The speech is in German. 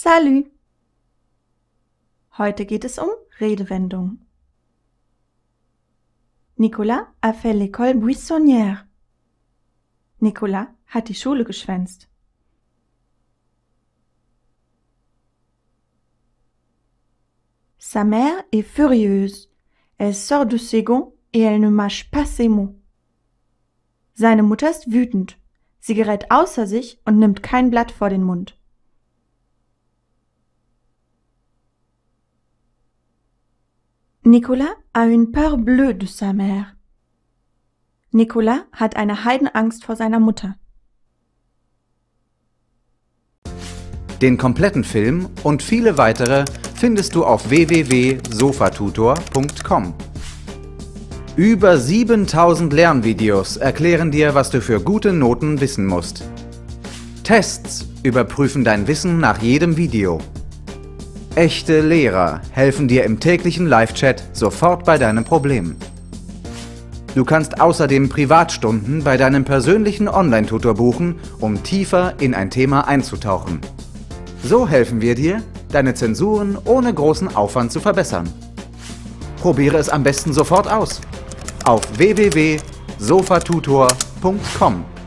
Salut! Heute geht es um Redewendungen. Nicolas a fait l'école buissonnière. Nicolas hat die Schule geschwänzt. Sa mère est furieuse. Elle sort de ses gonds et elle ne mâche pas ses mots. Seine Mutter ist wütend. Sie gerät außer sich und nimmt kein Blatt vor den Mund. Nicolas a une peur bleue de sa mère. Nicolas hat eine Heidenangst vor seiner Mutter. Den kompletten Film und viele weitere findest du auf www.sofatutor.com. Über 7000 Lernvideos erklären dir, was du für gute Noten wissen musst. Tests überprüfen dein Wissen nach jedem Video. Echte Lehrer helfen dir im täglichen Live-Chat sofort bei deinem Problem. Du kannst außerdem Privatstunden bei deinem persönlichen Online-Tutor buchen, um tiefer in ein Thema einzutauchen. So helfen wir dir, deine Zensuren ohne großen Aufwand zu verbessern. Probiere es am besten sofort aus. Auf www.sofatutor.com